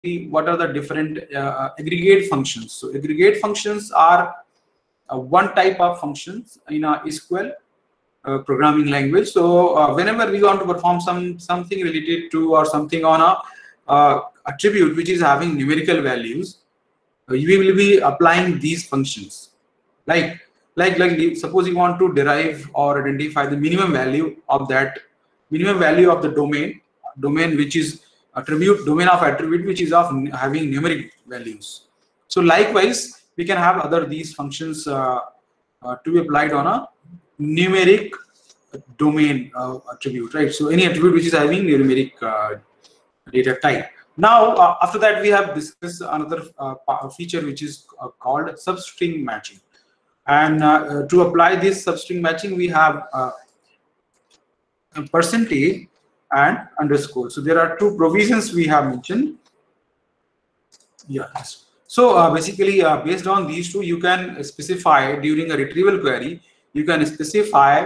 what are the different aggregate functions. So aggregate functions are one type of functions in a SQL programming language. So whenever we want to perform something related to or something on a attribute which is having numerical values, we will be applying these functions. Like suppose you want to derive or identify the minimum value of that the domain which is domain of attribute which is of having numeric values. So likewise, we can have these functions to be applied on a numeric domain attribute, right? So any attribute which is having numeric data type. Now, after that, we have discussed another feature which is called substring matching. And to apply this substring matching, we have a percentage and underscore. So there are two provisions we have mentioned. Yes. So basically, based on these two, you can specify during a retrieval query, you can specify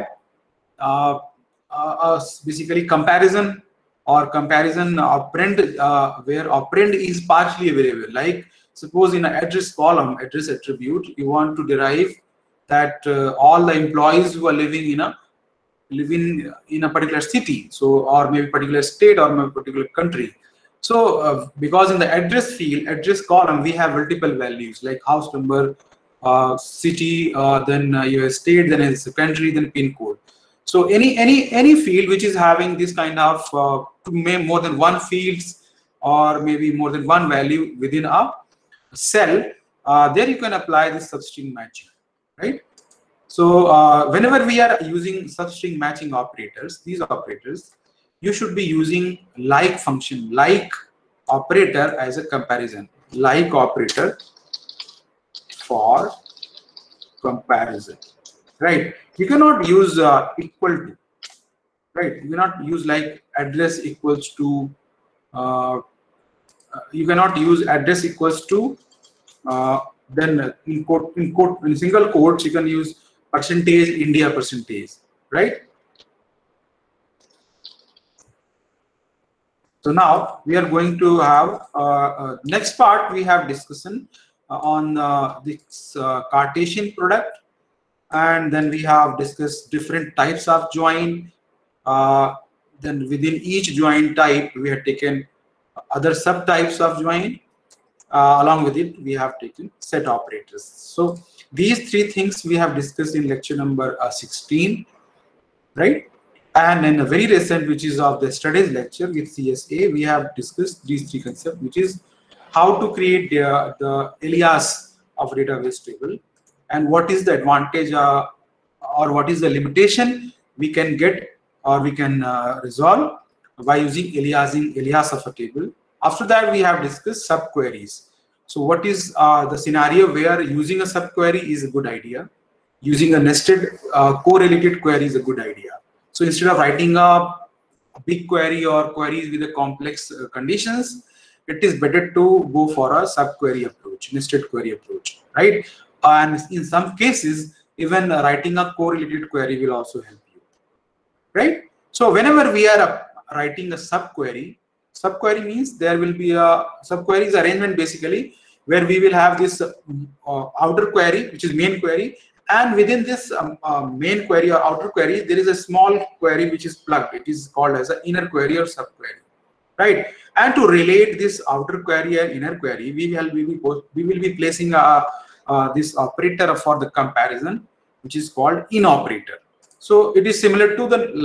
basically comparison operand where operand is partially available. Like suppose in an address column, address attribute, you want to derive that all the employees who are living in a particular city, so or maybe particular state or maybe particular country. So because in the address field, address column, we have multiple values like house number, city, then your state, then it's a country, then pin code. So any field which is having this kind of more than one fields or maybe more than one value within a cell, there you can apply this substring matching, right? So whenever we are using substring matching operators, these operators, you should be using like function, like operator as a comparison, like operator for comparison, right? You cannot use equal to, right? You cannot use like address equals to, you cannot use address equals to, then in single quotes, you can use percentage India percentage, right? So now we are going to have next part. We have discussion on this Cartesian product, and then we have discussed different types of join. Then within each join type, we have taken other subtypes of join. Along with it, we have taken set operators. So these three things we have discussed in lecture number 16, right? And in a very recent, which is of the studies lecture with CSA, we have discussed these three concepts, which is how to create the alias of a database table, and what is the advantage or what is the limitation we can get or we can resolve by using alias of a table. After that, we have discussed subqueries. So what is the scenario where using a subquery is a good idea, using a nested correlated query is a good idea. So instead of writing a big query or queries with a complex conditions, it is better to go for a subquery approach, nested query approach, right? And in some cases, even writing a correlated query will also help you, right? So whenever we are writing a subquery means there will be a subqueries arrangement basically where we will have this outer query, which is main query, and within this main query or outer query, there is a small query which is plugged. It is called as an inner query or subquery, right? And to relate this outer query and inner query, we will be placing this operator for the comparison, which is called in operator. So it is similar to the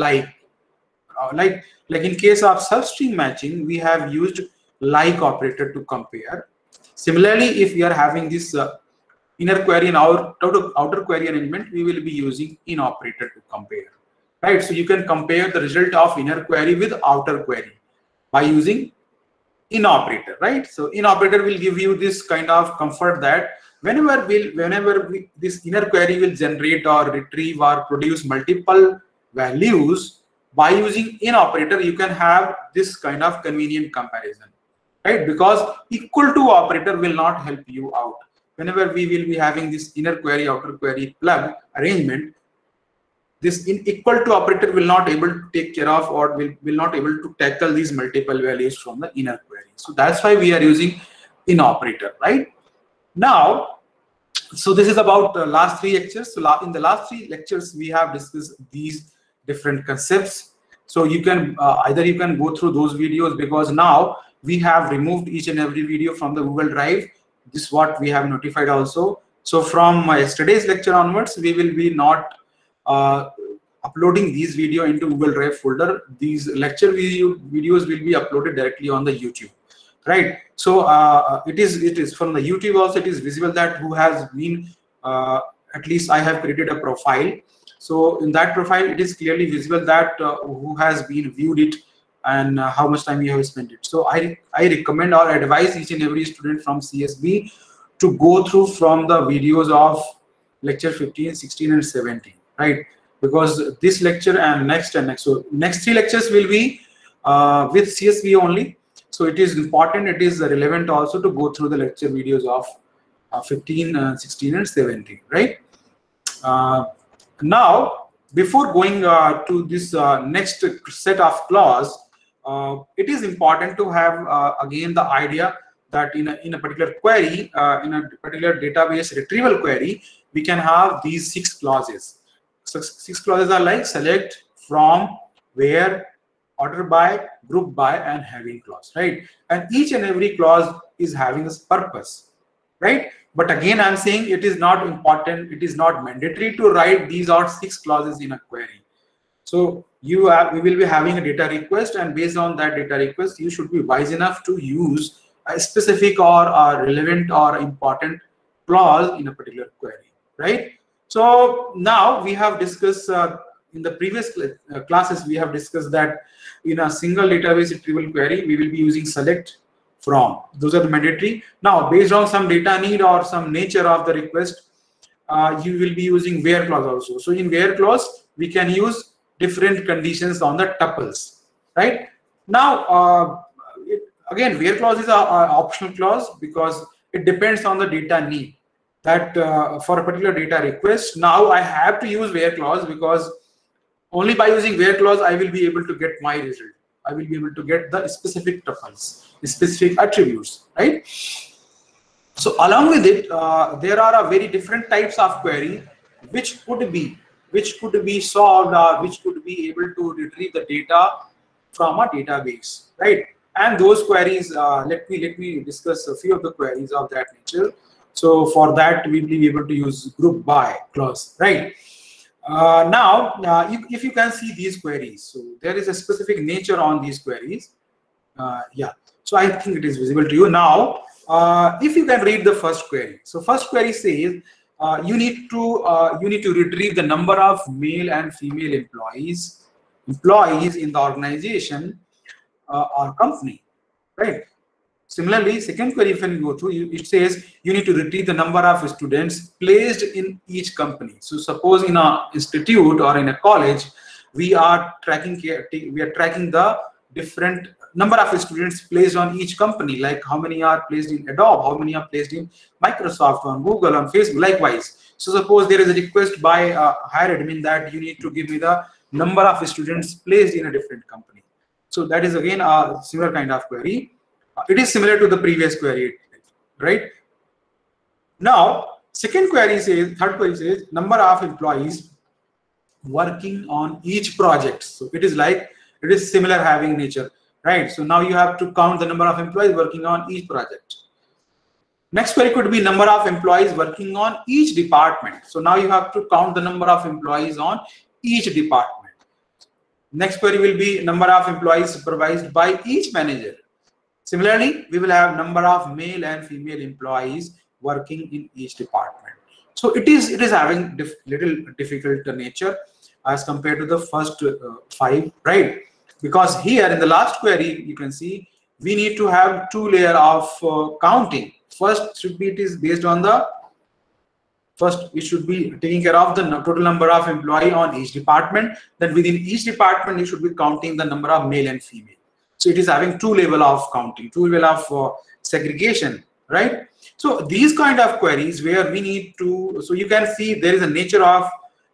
like in case of substring matching, we have used like operator to compare. Similarly, if we are having this inner query and outer query arrangement, we will be using in operator to compare, right? So you can compare the result of inner query with outer query by using in operator, right? So in operator will give you this kind of comfort that whenever this inner query will generate or retrieve or produce multiple values, by using in operator, you can have this kind of convenient comparison, right? Because equal to operator will not help you out. Whenever we will be having this inner query, outer query plug arrangement, this in equal to operator will not able to take care of, or will not able to tackle these multiple values from the inner query. So that's why we are using in operator, right? Now, so this is about the last 3 lectures. So in the last 3 lectures, we have discussed these different concepts. So you can either you can go through those videos, because now we have removed each and every video from the Google Drive. This is what we have notified also. So from yesterday's lecture onwards, we will be not uploading these video into Google Drive folder. These lecture videos will be uploaded directly on the YouTube, right? So it is from the YouTube also. It is visible that who has been at least I have created a profile. So in that profile, it is clearly visible that who has been viewed it and how much time you have spent it. So I recommend or advise each and every student from CSB to go through from the videos of lecture 15, 16, and 17, right? Because this lecture and next, so next 3 lectures will be with CSB only. So it is important, it is relevant also to go through the lecture videos of 15, 16, and 17, right? Now, before going to this next set of clause, it is important to have again the idea that in a particular query, in a particular database retrieval query, we can have these 6 clauses. So 6 clauses are like select, from, where, order by, group by, and having clause, right? And each and every clause is having a purpose, right? But again, I'm saying it is not important, it is not mandatory to write these are 6 clauses in a query. So we will be having a data request, and based on that data request, you should be wise enough to use a specific or relevant or important clause in a particular query, right? So now we have discussed in the previous classes, we have discussed that in a single database retrieval query, we will be using select, from. Those are the mandatory. Now, based on some data need or some nature of the request, you will be using where clause also. So in where clause, we can use different conditions on the tuples, right? Now, again, where clause is an optional clause because it depends on the data need. That for a particular data request, now I have to use where clause because only by using where clause I will be able to get my result. I will be able to get the specific tuples, specific attributes, right? So along with it, there are a very different types of query which could be solved or which could be able to retrieve the data from a database, right? And those queries, let me discuss a few of the queries of that nature. So for that, we'll be able to use group by clause, right? If you can see these queries, so there is a specific nature on these queries. Yeah, so I think it is visible to you now. If you can read the first query, so first query says you need to retrieve the number of male and female employees in the organization or company, right? Similarly, second query, if you go through, it says you need to retrieve the number of students placed in each company. So suppose in an institute or in a college, we are tracking the different number of students placed on each company, like how many are placed in Adobe, how many are placed in Microsoft, on Google, on Facebook, likewise. So suppose there is a request by a higher admin that you need to give me the number of students placed in a different company. So that is again a similar kind of query. It is similar to the previous query, right? Now, third query says number of employees working on each project. So it is similar having nature, right? So now you have to count the number of employees working on each project. Next query could be number of employees working on each department. So now you have to count the number of employees on each department. Next query will be number of employees supervised by each manager. Similarly, we will have number of male and female employees working in each department. So it is having little difficult nature as compared to the first 5, right? Because here in the last query, you can see we need to have 2 layers of counting. First should be it is based on the first we should be taking care of the total number of employee on each department. Then within each department, you should be counting the number of male and female. So it is having 2 levels of counting, 2 levels of segregation, right? So these kind of queries where we need to, so you can see there is a nature of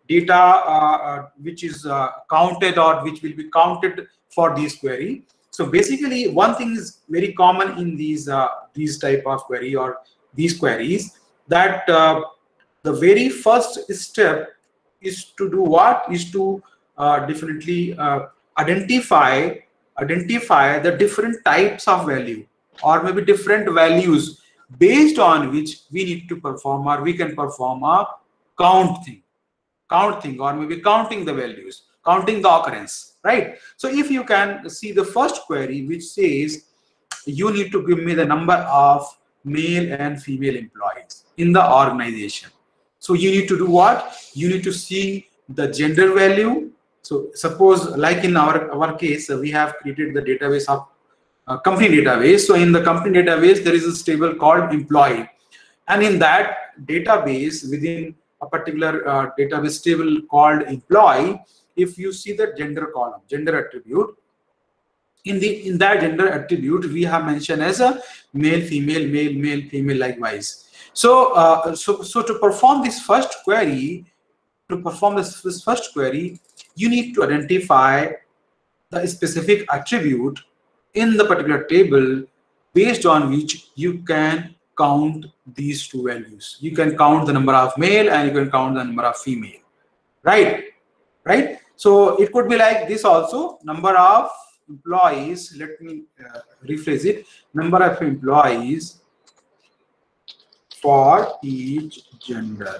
data which is counted or which will be counted for this query. So basically, one thing is very common in these type of query or these queries, that the very first step is to do what? Is to definitely identify the different types of value, or maybe different values based on which we need to perform, or we can perform a count thing, or maybe counting the values, counting the occurrence, right? So if you can see the first query, which says you need to give me the number of male and female employees in the organization. So you need to do what? You need to see the gender value. So suppose, like in our case, we have created the database of company database. So in the company database, there is a table called employee, and in that database, within a particular database table called employee, if you see the gender column, gender attribute, in that gender attribute, we have mentioned as a male, female, male, female, likewise. So so to perform this first query, you need to identify the specific attribute in the particular table based on which you can count these two values. You can count the number of male and you can count the number of female, right? So it could be like this also: number of employees. Let me rephrase it: number of employees for each gender.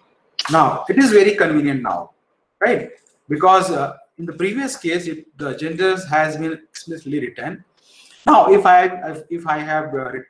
Now it is very convenient now, right? Because in the previous case, the genders has been explicitly written. Now, if I have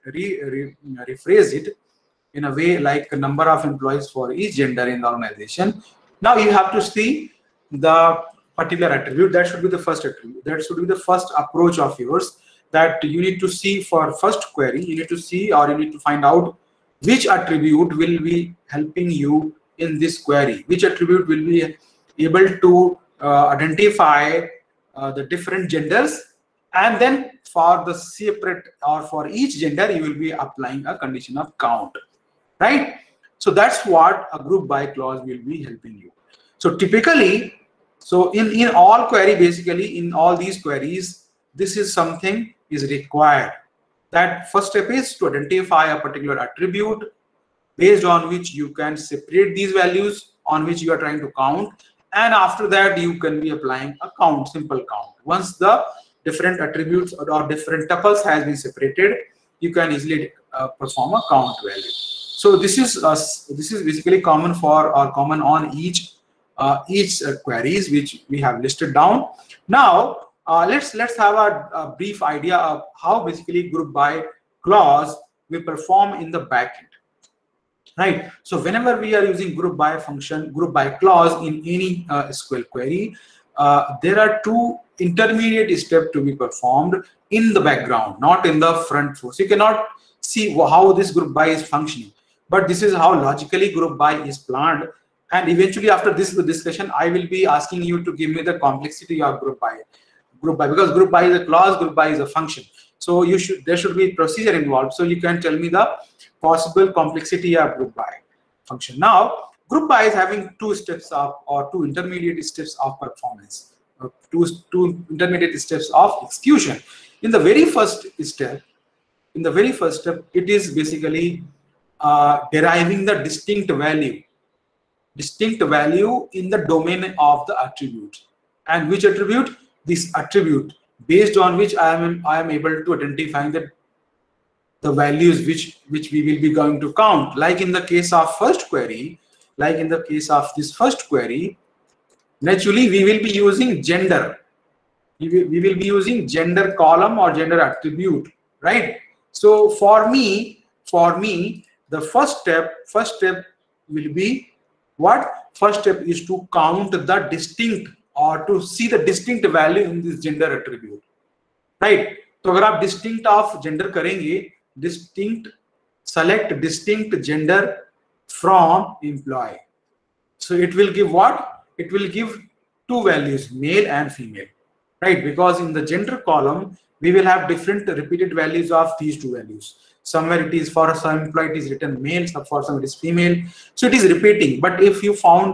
rephrased it in a way like a number of employees for each gender in the organization, now you have to see the particular attribute. That should be the first attribute. That should be the first approach of yours, that you need to see for first query. You need to see, or you need to find out which attribute will be helping you in this query. Which attribute will be able to identify the different genders, and then for the separate, or for each gender, you will be applying a condition of count, right? So that's what a group by clause will be helping you. So typically, so in all query, basically in all these queries, this is something is required. That first step is to identify a particular attribute based on which you can separate these values on which you are trying to count, and after that you can be applying a count, simple count. Once the different attributes or different tuples has been separated, you can easily perform a count value. So this is basically common for, or common on each queries which we have listed down. Now let's have a brief idea of how basically group by clause will perform in the backend. Right. So whenever we are using group by function, group by clause in any SQL query, there are two intermediate steps to be performed in the background, not in the front force. You cannot see how this group by is functioning, but this is how logically group by is planned. And eventually, after this discussion, I will be asking you to give me the complexity of group by, because group by is a clause, group by is a function. So there should be procedure involved. So you can tell me the possible complexity of group by function. Now, group by is having two steps of, or two intermediate steps of performance, two intermediate steps of execution. In the very first step, it is basically deriving the distinct value in the domain of the attribute. And which attribute? This attribute based on which I am able to identify the values which we will be going to count. Like in the case of first query, naturally we will be using gender. We will be using gender column or gender attribute, right? So for me, the first step will be what? First step is to count the distinct, or to see the distinct value in this gender attribute, right? तो अगर आप distinct of gender करेंगे, select distinct gender from employee. So it will give what? It will give two values, male and female, right? Because in the gender column, we will have different repeated values of these two values. Somewhere it is, for some employee it is written male, for some it is female. So it is repeating. But if you found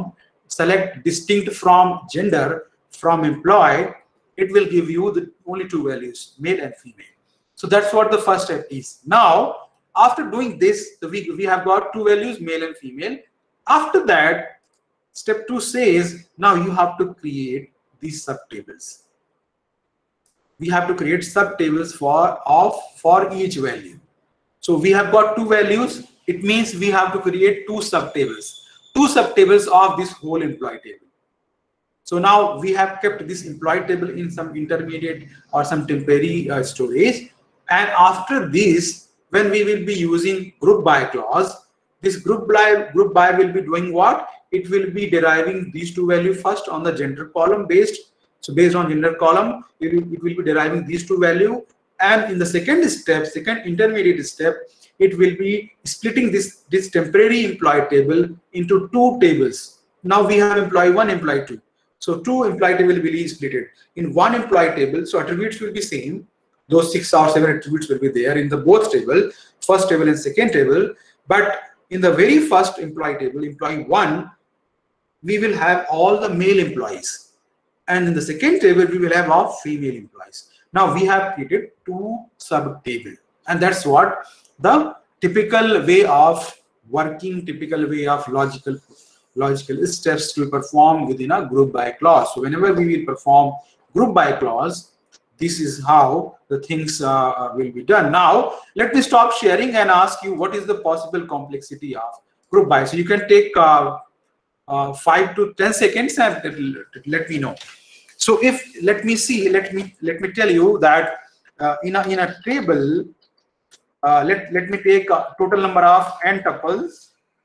select distinct from gender from employee, it will give you the only two values, male and female. So that's what the first step is. Now, after doing this, we have got two values, male and female. After that, step 2 says, now you have to create these subtables. We have to create subtables for each value. So we have got two values. It means we have to create two subtables of this whole employee table. So now we have kept this employee table in some intermediate or some temporary storage. And after this, when we will be using group by clause, this group by will be doing what? It will be deriving these two values first on the gender column based. So based on gender column, it will be deriving these two values. And in the second intermediate step, it will be splitting this temporary employee table into two tables. Now we have employee 1, employee 2. So two employee table will be split in one employee table. So attributes will be same. Those 6 or 7 attributes will be there in the both table, first table and second table. But in the very first employee table, employee 1, we will have all the male employees. And in the second table, we will have all female employees. Now we have created two sub-tables. And that's what the typical way of working, typical way of logical steps to perform within a group by clause. So whenever we will perform group by clause, this is how the things will be done. Now, let me stop sharing and ask you what is the possible complexity of group by. So you can take 5 to 10 seconds and let me know. So if let me tell you that in a table, let me take a total number of n tuples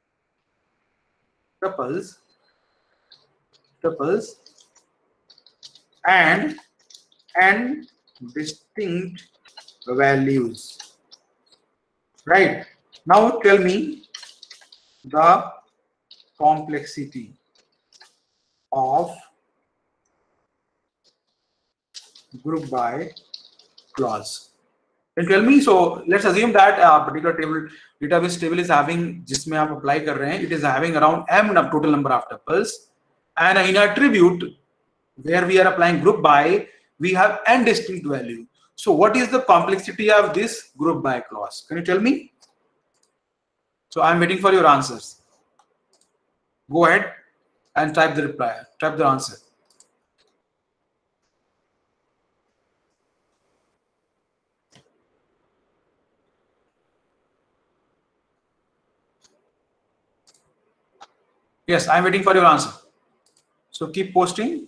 and n distinct values, right? Now tell me the complexity of group by clause. Then tell me, so let's assume that a particular database table is having, जिसमें आप apply कर रहे हैं, it is having around m total number of tuples, and in attribute where we are applying group by, we have n distinct value. So what is the complexity of this group by clause? Can you tell me? So I'm waiting for your answers. Go ahead and type the reply, type the answer. Yes, I'm waiting for your answer. So keep posting.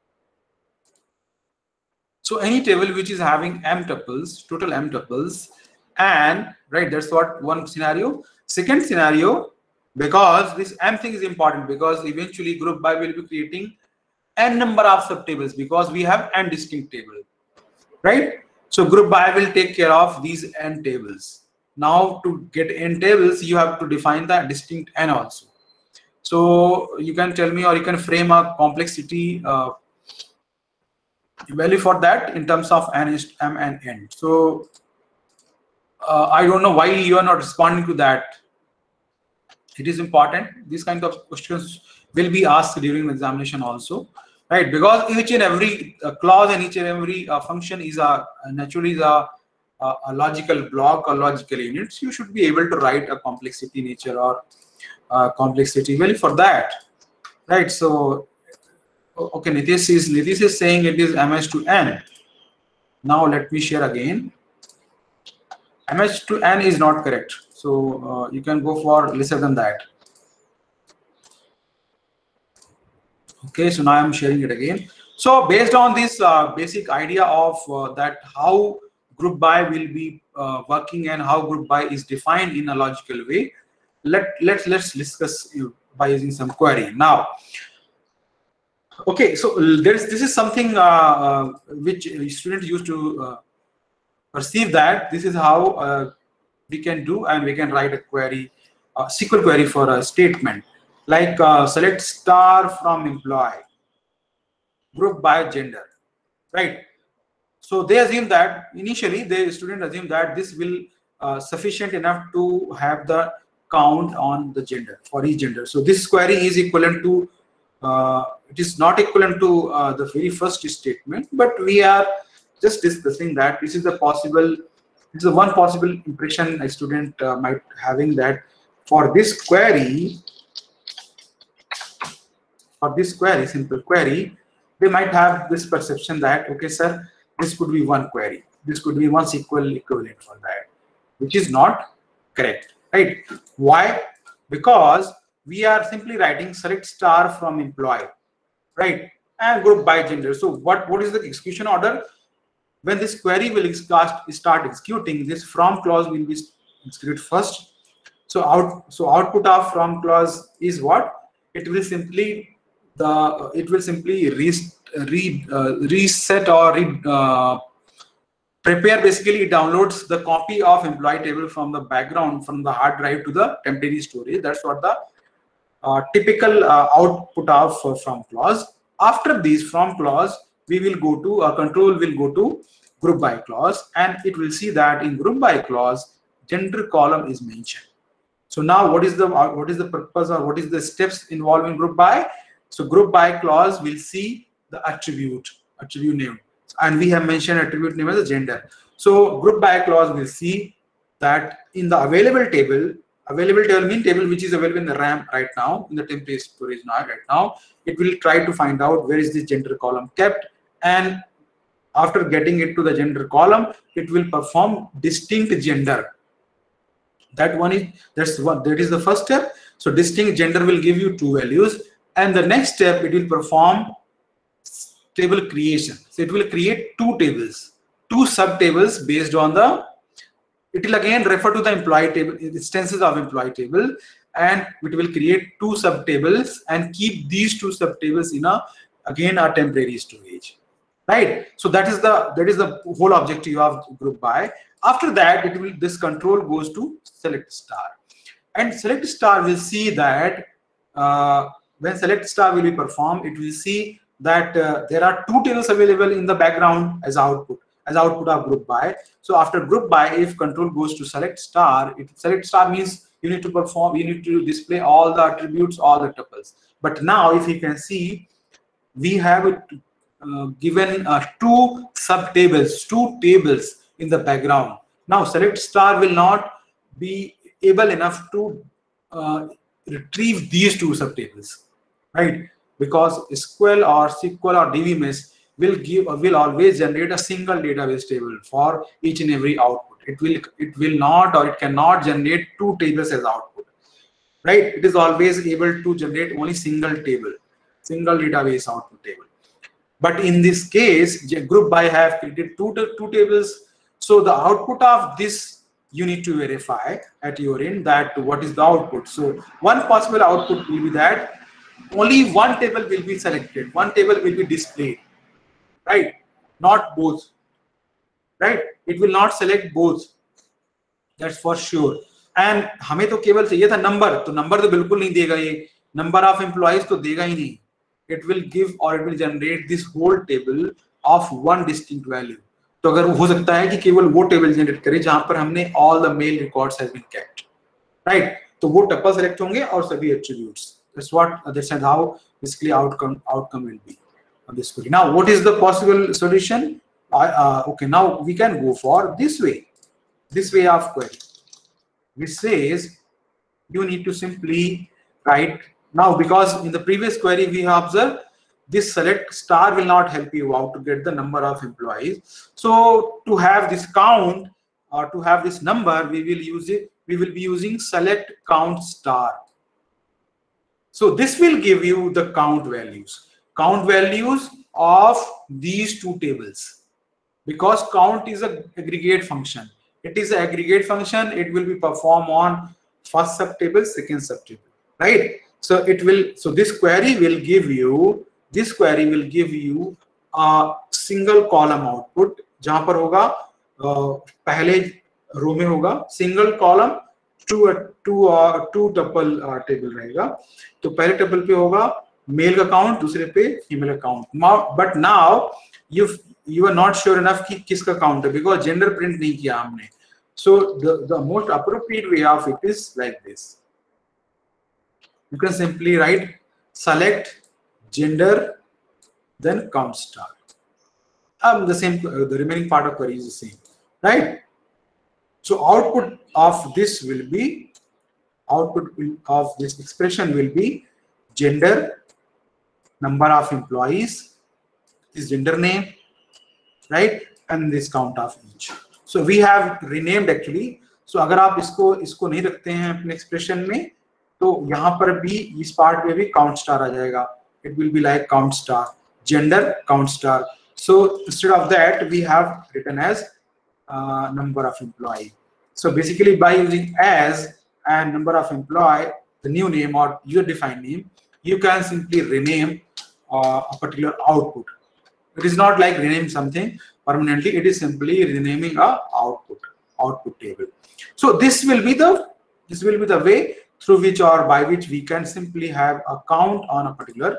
So any table which is having m tuples, total m tuples, and right, that's what one scenario. Second scenario, because this m thing is important, because eventually group by will be creating n number of subtables because we have n distinct table, right? So group by will take care of these n tables. Now to get n tables, you have to define the distinct n also. So you can tell me, or you can frame a complexity value for that in terms of m and n. So I don't know why you are not responding to that. It is important. These kind of questions will be asked during the examination also, right? Because each and every clause and each and every function is naturally a logical block or logical units. You should be able to write a complexity nature or complexity value for that, right? So okay, Nitish is saying it is ms to n. Now let me share again. ms to n is not correct, so you can go for lesser than that. Okay, so now I'm sharing it again. So based on this basic idea of that how group by will be working and how group by is defined in a logical way, let's discuss by using some query now. Okay, so this is something which students used to perceive that this is how we can do, and we can write a query, SQL query for a statement like select star from employee, group by gender, right? So they assume that initially the student assume that this will sufficient enough to have the count on the gender for each gender. So this query is equivalent to it is not equivalent to the very first statement, but we are just discussing that this is the possible, this is one possible impression a student might having, that for this query, simple query, they might have this perception that, okay, sir, this could be one query, this could be one SQL equivalent for that, which is not correct, right? Why? Because we are simply writing select star from employee, right, and group by gender. So what is the execution order? When this query will start executing, this from clause will be executed first. So output of from clause is what? It will simply reset or prepare. Basically, it downloads the copy of employee table from the background, from the hard drive to the temporary storage. That's what the typical output of from clause. After this from clause, we will go to control will go to group by clause, and it will see that in group by clause gender column is mentioned. So now what is the purpose, or what is the steps involving group by? So group by clause will see the attribute name, and we have mentioned attribute name as a gender. So group by clause will see that in the available table mean table which is available in the RAM right now, in the temporary storage right now, it will try to find out where is the gender column kept, and after getting it to the gender column, it will perform distinct gender. That is the first step. So distinct gender will give you two values, and the next step, it will perform table creation. So it will create two tables, two subtables based on the, it will again refer to the employee table, instances of employee table, and it will create two subtables and keep these two subtables in a temporary storage, right? So that is the whole objective of group by. After that, this control goes to select star, and select star will see that when select star will be performed, it will see that there are two tables available in the background as output of group by. So after group by, if control goes to select star, select star means you need to display all the attributes, all the tuples. But now if you can see, we have given two subtables, two tables in the background. Now select star will not be able enough to retrieve these two subtables, right? Because SQL or DBMS will always generate a single database table for each and every output. It will not, or it cannot generate two tables as output, right? It is always able to generate only single table, single database output table. But in this case, group by have created two tables. So the output of this, you need to verify at your end that what is the output. So one possible output will be that only one table will be selected, one table will be displayed, right? Not both, right? It will not select both, that's for sure. And हमें तो केवल चाहिए था number, तो number तो बिल्कुल नहीं देगा ये, नंबर ऑफ एम्प्लॉइज तो देगा ही नहीं. It will give, or it will generate this whole table of one distinct value. तो अगर हो सकता है कि केवल वो टेबल जनरेट करे जहां पर हमने all the mail records has been kept, right? तो वो टप्पा सेलेक्ट होंगे और सभी attributes. That's how basically outcome will be on this query. Now, what is the possible solution? Okay, now we can go for this way of query, which says you need to simply write. Now, because in the previous query we have observed this select star will not help you out to get the number of employees. So to have this count, or to have this number, we will be using select count star. So this will give you the count values of these two tables, because count is an aggregate function. It is an aggregate function. It will be performed on first subtable, second subtable, right? So this query will give you a single column output, जहां पर होगा पहले रो में होगा single column, two tuple table रहेगा. तो पहले tuple पे होगा मेल का काउंट, दूसरे पे फीमेल का count. But now you are not sure enough कि किसका काउंट है, because gender print नहीं किया हमने. So the most appropriate way of it is like this. You can simply write select gender, then count star. The same, the remaining part of query is the same, right? So output of this will be, of this expression will be gender, number of employees, this gender name, right, and this count of each. So we have renamed actually. So अगर आप इसको नहीं रखते हैं अपने expression में, तो यहाँ पर भी इस part में भी count star आ जाएगा. It will be like count star, gender, count star. So instead of that, we have written as number of employee. So basically, by using as and number of employee, the new name or your defined name, you can simply rename a particular output. It is not like rename something permanently. It is simply renaming a output table. So this will be the way through which or by which we can simply have a count on a particular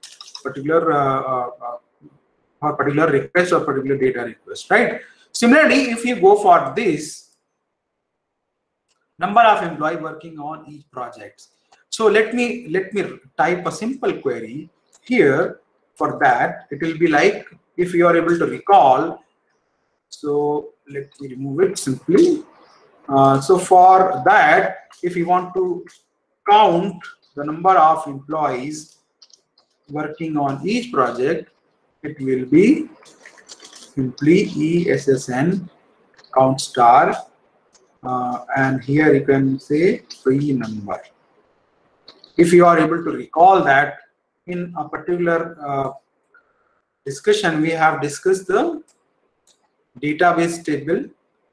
request or particular data request, right? Similarly, if you go for this number of employees working on each project, so let me type a simple query here. For that, it will be like, if you are able to recall, so let me remove it simply. So for that, if you want to count the number of employees working on each project, it will be simply ESSN count star, and here you can say free number. If you are able to recall that in a particular discussion, we have discussed the database table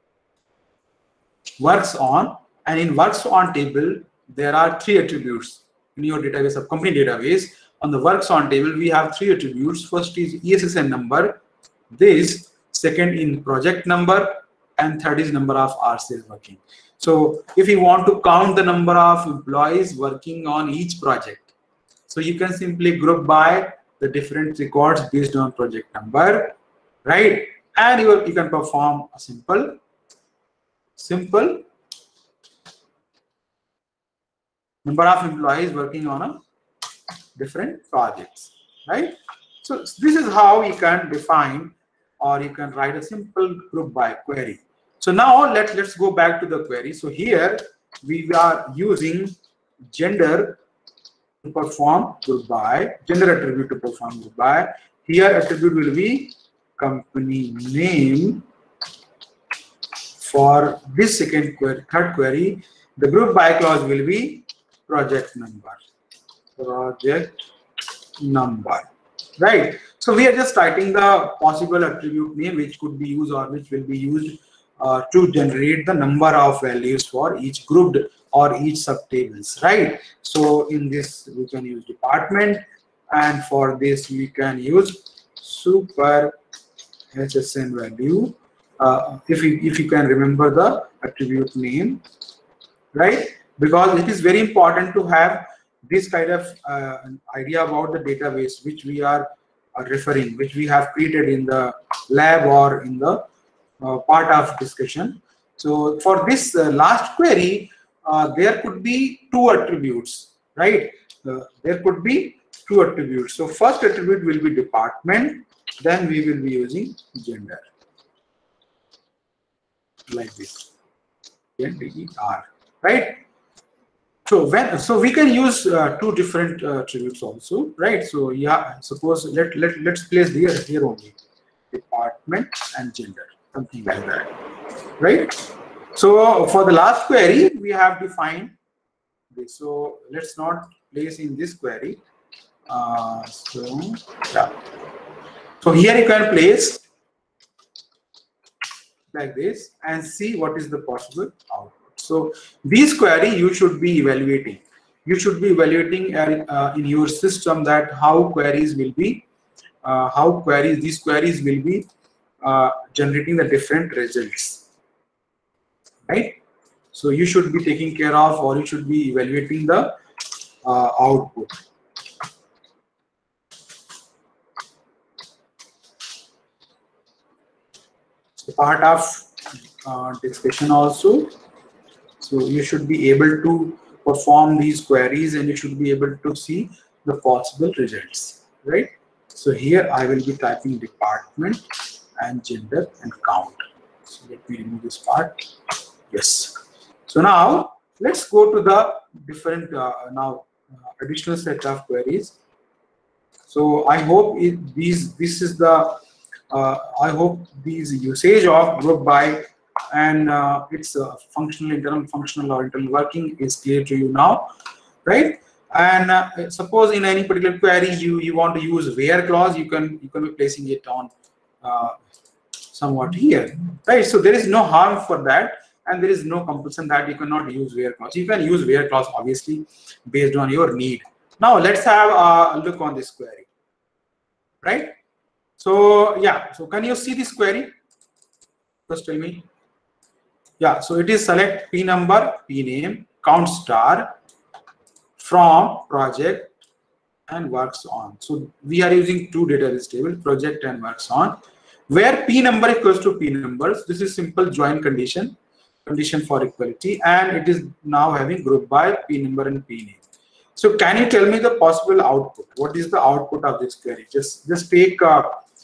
works on, and in works on table there are 3 attributes in your database of company database. On the works on table, we have 3 attributes. First is ESSN number, this, second in project number, and third is number of hours working. So if you want to count the number of employees working on each project, so you can simply group by the different records based on project number, right? And you can perform a simple number of employees working on a different projects, right? So this is how you can define, or you can write a simple group by query. So now let's go back to the query. So here we are using gender to perform group by, gender attribute to perform group by. Here attribute will be company name. For this second query, third query, the group by clause will be project number. Right? So we are just writing the possible attribute name which could be used or which will be used to generate the number of values for each grouped or each subtables, right? So in this we can use department, and for this we can use super HSN value. If you can remember the attribute name, right? Because it is very important to have this kind of idea about the database which we are referring, which we have created in the lab or in the part of discussion. So for this last query, there could be 2 attributes, right? There could be 2 attributes. So first attribute will be department, then we will be using gender, like this, GER, right? So we can use 2 different attributes also, right? So yeah, suppose let's place here only department and gender, something like that, right? So for the last query we have defined this. So let's not place in this query. So here you can place like this and see what is the possible output. So these query you should be evaluating. You should be evaluating in your system that how queries will be, these queries will be generating the different results, right? So you should be taking care of, or you should be evaluating the output. So part of discussion also. So you should be able to perform these queries and you should be able to see the possible results. right? So here I will be typing department and gender and count. So let me remove this part. Yes. So now let's go to the different additional set of queries. So I hope this is the I hope these usage of group by and its functional, internal functional or internal working is clear to you now, right? And suppose in any particular query you want to use where clause, you can be placing it on somewhat here, right? So there is no harm for that, and there is no compulsion that you cannot use where clause. You can use where clause obviously based on your need. Now let's have a look on this query, right? So yeah, so can you see this query? Just tell me. Yeah, so it is select P number, P name, count star from project and works on. So we are using two database tables, project and works on, where P number equals to P numbers. This is simple join condition for equality, and it is now having group by P number and P name. So can you tell me the possible output? What is the output of this query? Just take a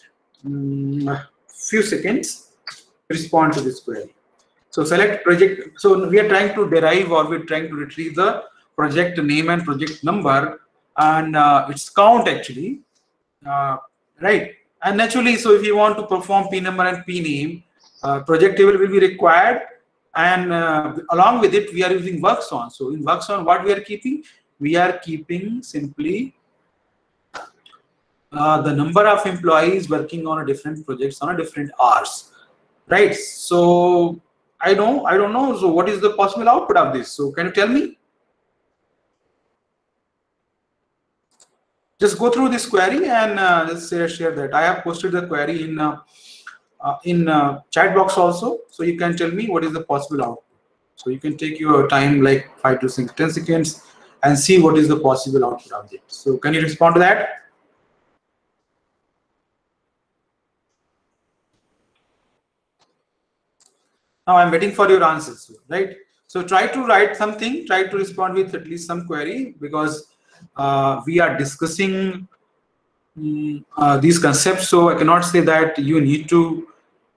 few seconds to respond to this query. So select project. So we are trying to derive, or we're trying to retrieve the project name and project number, and its count actually, right? And naturally, so if you want to perform P number and P name, project table will be required, and along with it we are using works on. So in works on, what we are keeping? We are keeping simply the number of employees working on a different projects on a different hours, right? So I don't know. So what is the possible output of this? So can you tell me? Just go through this query and let's share that. I have posted the query in chat box also, so you can tell me what is the possible output. So you can take your time, like 5 to 10 seconds, and see what is the possible output of it. So can you respond to that? Now I'm waiting for your answers, right? So try to write something, try to respond with at least some query, because we are discussing these concepts. So I cannot say that you need to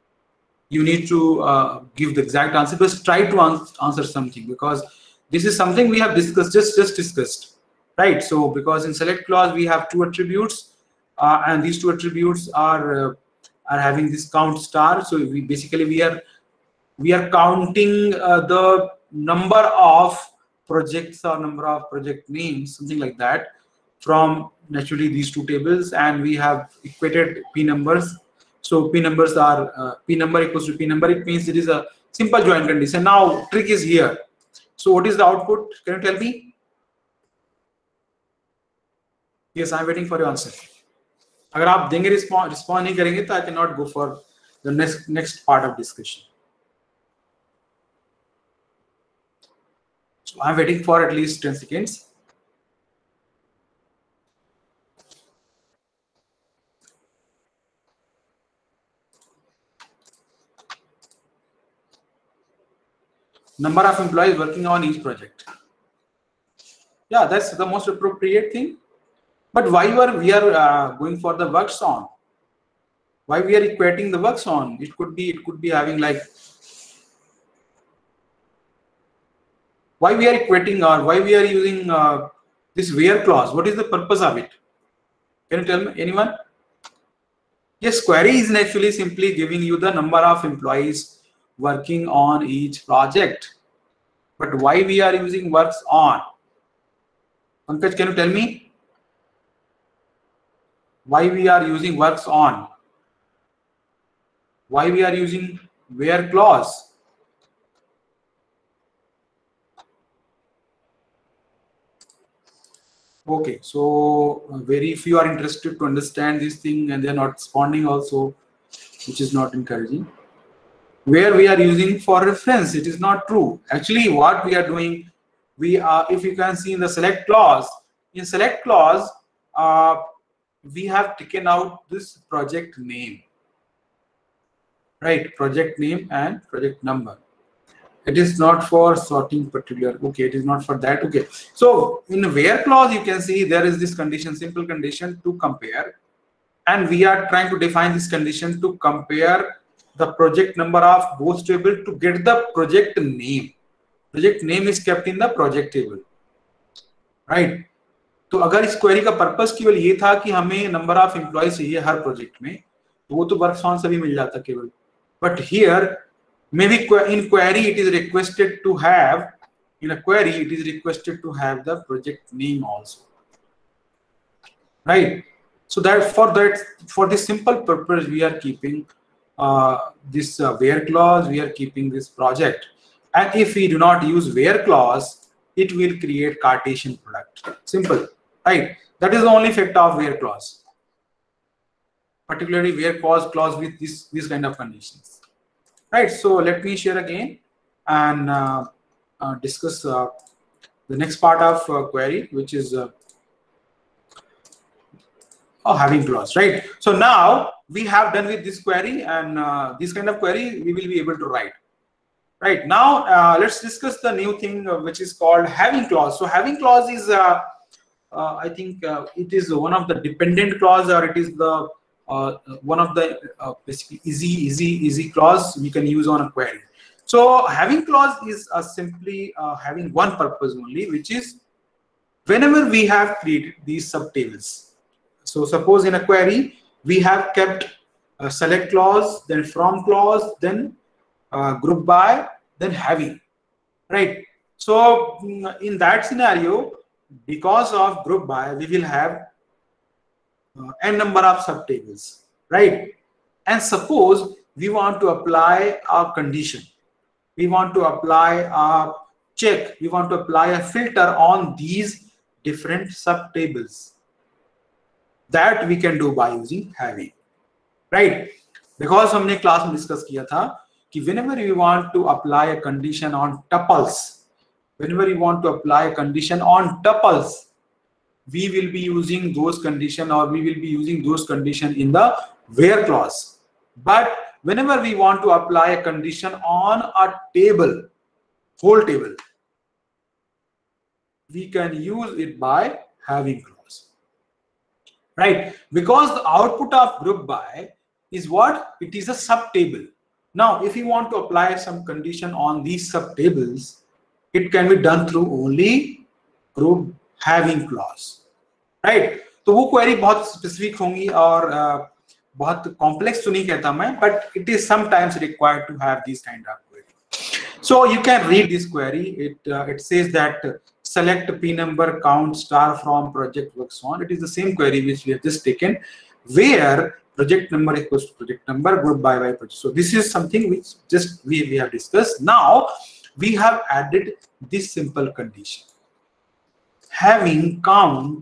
give the exact answer, but try to answer something, because this is something we have discussed, just discussed, right? So because in select clause we have two attributes, and these two attributes are having this count star. So we are counting the number of projects or number of project names, something like that, from naturally these two tables, and we have equated P numbers. So P numbers are P number equals to P number. It means it is a simple join condition. Now trick is here. So what is the output? Can you tell me? Yes, I'm waiting for your answer. अगर आप देंगे respond नहीं करेंगे तो I cannot go for the next part of discussion. So I'm waiting for at least 10 seconds. Number of employees working on each project. Yeah, that's the most appropriate thing. But why we are going for the works on? Why we are equating the works on? It could be having like, why we are equating, or why we are using this where clause? What is the purpose of it? Can you tell me, anyone? Yes, query is actually simply giving you the number of employees working on each project. But why we are using works on? Pankaj, can you tell me why we are using works on? Why we are using where clause? Okay, so very few are interested to understand this thing, and they are not responding also, which is not encouraging. Where we are using for reference, it is not true. Actually, what we are doing, we are, if you can see in the select clause, in select clause, we have taken out this project name, right? Project name and project number. It is not for sorting particular. Okay, it is not for that. Okay, so in where clause you can see there is this condition, simple condition to compare, and we are trying to define this condition to compare the project number of both table to get the project name. Project name is kept in the project table, right? तो अगर इस query का purpose केवल ये था कि हमें number of employ चाहिए हर प्रोजेक्ट में, तो वो तो वर्क्स ऑन सभी मिल जाता केवल. But here maybe in query it is requested to have, in a query it is requested to have the project name also, right? So that for this simple purpose we are keeping this where clause, we are keeping this project, and if we do not use where clause it will create Cartesian product. Simple, right? That is the only effect of where clause, particularly where clause with this kind of conditions. Right, so let me share again and discuss the next part of query, which is having clause, right? So now we have done with this query, and this kind of query we will be able to write. Right, now let's discuss the new thing which is called having clause. So having clause is I think it is one of the dependent clause, or it is the one of the basically easy clause we can use on a query. So having clause is simply having one purpose only, which is whenever we have created these subtables. So suppose in a query we have kept a select clause, then from clause, then group by, then having, right? So in that scenario, because of group by, we will have n number of subtables, right? And suppose we want to apply a condition, we want to apply a check, we want to apply a filter on these different subtables. That we can do by using having, right? Because हमने class में discuss किया था कि whenever we want to apply a condition on tuples, whenever we want to apply a condition on tuples, we will be using those condition, or we will be using those condition in the where clause. But whenever we want to apply a condition on a table, whole table, we can use it by having clause, right? Because the output of group by is what? It is a subtable. Now if you want to apply some condition on these subtables, it can be done through only group having clause, right? तो वो query बहुत specific होंगी और बहुत complex तो नहीं कहता मैं, but it is sometimes required to have this kind of query. So you can read this query. It says that select p number count star from project works on. It is the same query which we have just taken, where project number equals to project number, group by project. So this is something which just we have discussed. Now we have added this simple condition, having count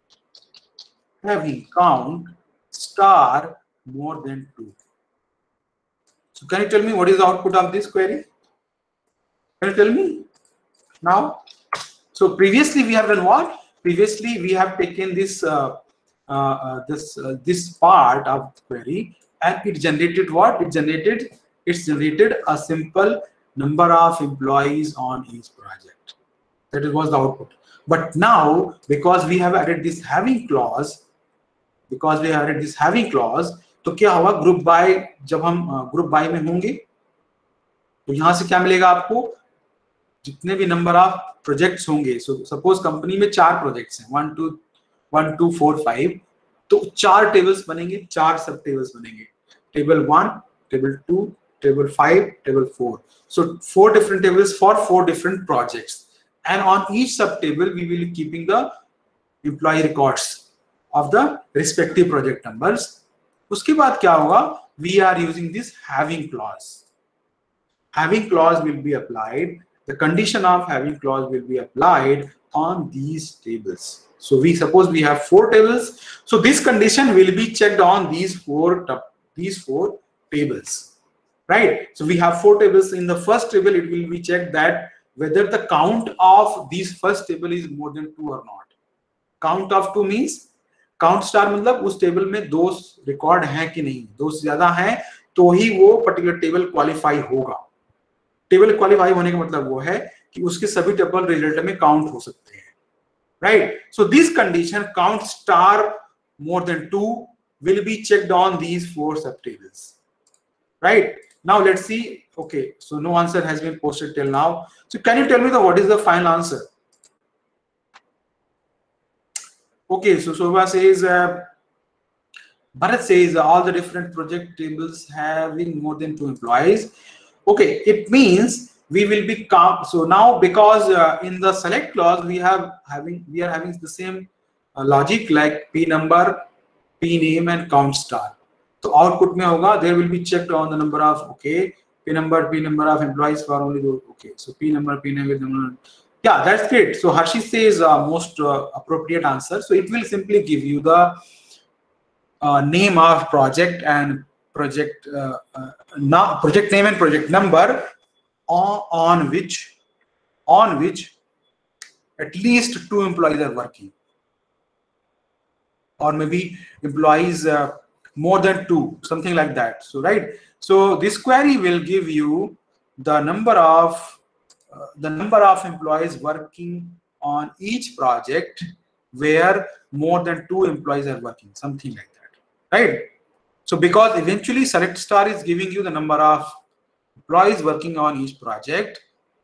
star more than 2. So can you tell me what is the output of this query? Can you tell me now? So previously we have done what? Previously we have taken this this part of query, and it generated what? It generated a simple number of employees on each project. That was the output. But now, because we have added this having clause, तो क्या होगा? Group by, जब हम group by में होंगे तो यहां से क्या मिलेगा आपको? जितने भी नंबर ऑफ प्रोजेक्ट्स होंगे, सपोज कंपनी में 4 प्रोजेक्ट्स हैं, 1 2 4 5, तो 4 टेबल्स बनेंगे, 4 सब टेबल्स बनेंगे. Table 1, table 2, table 5, table 4. So 4 different tables for 4 different projects, and on each sub table we will be keeping the employee records of the respective project numbers. उसके बाद क्या होगा? We are using this having clause. Having clause will be applied. The condition of having clause will be applied on these tables. So we suppose we have 4 tables. So this condition will be checked on these 4 tables, right? So we have 4 tables. In the first table, it will be checked that whether the count of these first table is more than 2 or not. Count of 2 means count star, मतलब उस table में 2 record हैं कि नहीं, 2 से ज्यादा हैं तो ही वो पर्टिकुलर टेबल क्वालिफाई होगा. टेबल क्वालिफाई होने का मतलब वो है कि उसके सभी टेबल रिजल्ट में काउंट हो सकते हैं, right? So this condition count star more than 2 will be checked on these 4 subtables, right? Now let's see. Okay, so no answer has been posted till now. So can you tell me what is the final answer? Okay, so Shobha says, Bharat says all the different project tables having more than 2 employees. Okay, it means we will be so now because in the select clause we are having the same logic like p number, p name and count star. So output mein hoga, there will be checked on the number of, okay, p number of employees for only those. Okay, so p number, p name with number. Yeah, that's great. So Harshi says most appropriate answer. So it will simply give you the name of project and project project name and project number on which at least 2 employees are working, or maybe employees more than 2, something like that. So right, so this query will give you the number of employees working on each project where more than 2 employees are working, something like that, right? So because eventually select star is giving you the number of employees working on each project,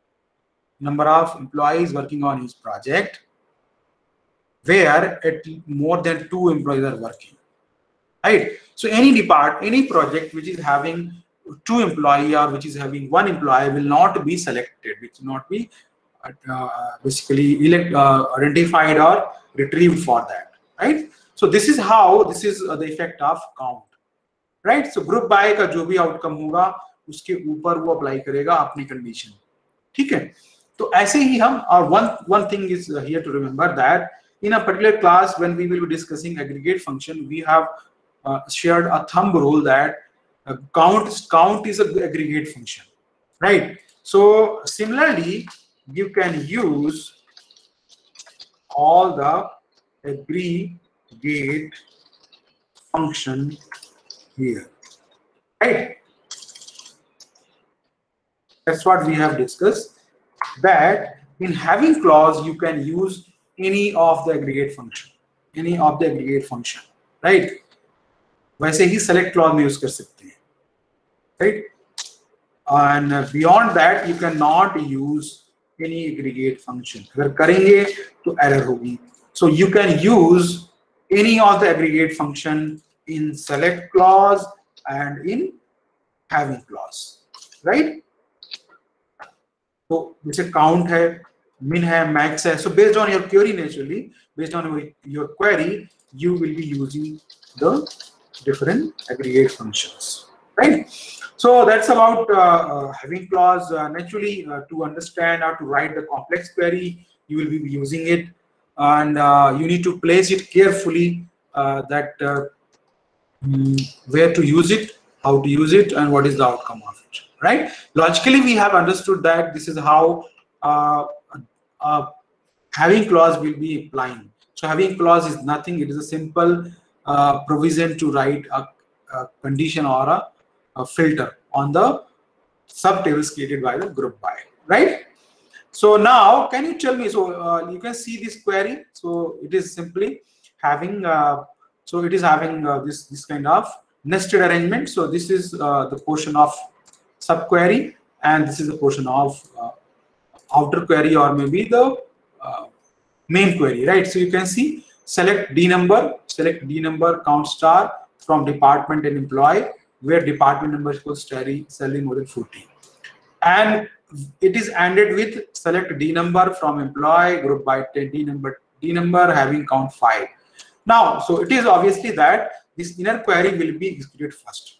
where at more than 2 employees are working, right? So any project which is having 2 employees or which is having 1 employee will not be selected, which will not be basically identified or retrieved for that, right? So this is the effect of count, right? So group by का जो भी outcome होगा उसके ऊपर वो apply करेगा अपनी condition, ठीक है? तो ऐसे ही हम one thing is here to remember that in a particular class when we will be discussing aggregate function, we have shared a thumb rule that count is an aggregate function, right? So similarly, you can use all the aggregate function here, right? That's what we have discussed, that in having clause you can use any of the aggregate function, right? वैसे ही select clause में use कर सकते हैं, right? And beyond that you cannot use any aggregate function. अगर करेंगे तो error होगी. So you can use any of the aggregate function in select clause and in having clause, right? So जैसे count है, min है, max है. So based on your query, naturally, based on your query, you will be using the different aggregate functions, right? So that's about having clause. Naturally, to understand how to write the complex query, you will be using it, and you need to place it carefully, that where to use it, how to use it, and what is the outcome of it, right? Logically, we have understood that this is how having clause will be applying. So having clause is nothing. It is a simple provision to write a condition or a filter on the subtables created by the group by, right? So now, can you tell me? So you can see this query. So it is simply having this kind of nested arrangement. So this is the portion of subquery, and this is the portion of outer query, or maybe the main query, right? So you can see select D number, count star from department and employee, where department number equals salary more than 40, and it is ended with select D number from employee group by D number having count 5. Now, so it is obviously that this inner query will be executed first,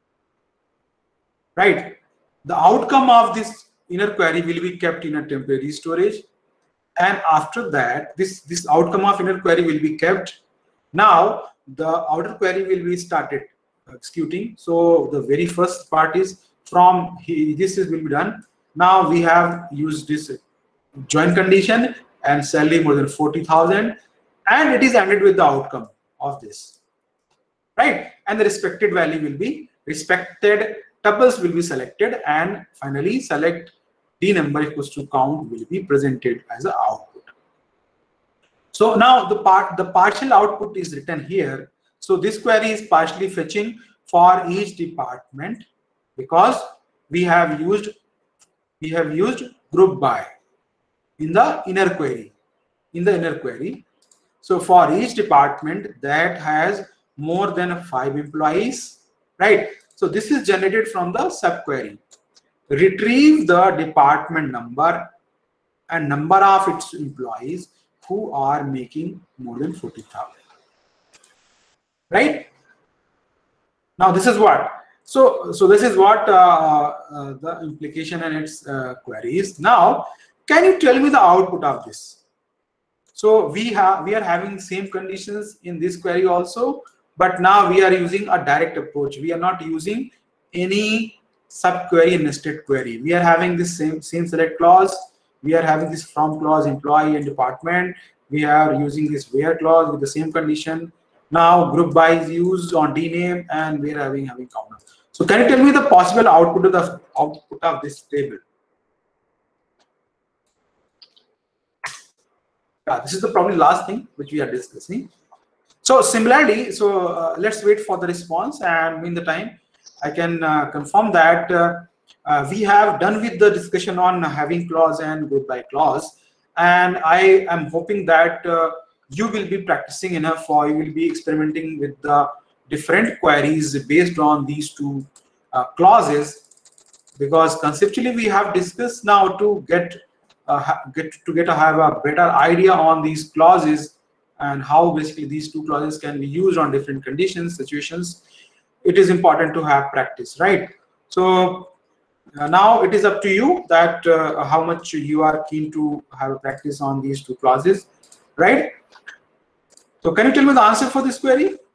right? The outcome of this inner query will be kept in a temporary storage, and after that this outcome of inner query will be kept. Now the outer query will be started executing. So the very first part is from this will be done. Now we have used this join condition and salary more than 40,000, and it is ended with the outcome of this, right? And the respected value will be respected tuples will be selected, and finally select d number equals to count will be presented as an output. So now the partial output is written here. So this query is partially fetching for each department because we have used group by in the inner query. So for each department that has more than 5 employees, right? So this is generated from the subquery. Retrieve the department number and number of its employees who are making more than 40,000. Right? Now this is what. So this is what the implication and its query is. Now, can you tell me the output of this? So we are having same conditions in this query also, but now we are using a direct approach. We are not using any subquery nested query. We are having this same select clause. We are having this from clause, employee and department. We are using this where clause with the same condition. Now group by is used on dname, and we are having counter. So can you tell me the possible output of this table? Yeah, this is the probably last thing which we are discussing. So similarly, let's wait for the response, and in the time I can confirm that we have done with the discussion on having clause and group by clause, and I am hoping that you will be practicing enough, or you will be experimenting with the different queries based on these two clauses, because conceptually we have discussed now to have a better idea on these clauses and how basically these two clauses can be used on different conditions, situations. It is important to have practice, right? So now it is up to you that how much you are keen to have a practice on these two clauses, right? So can you tell me the answer for this query?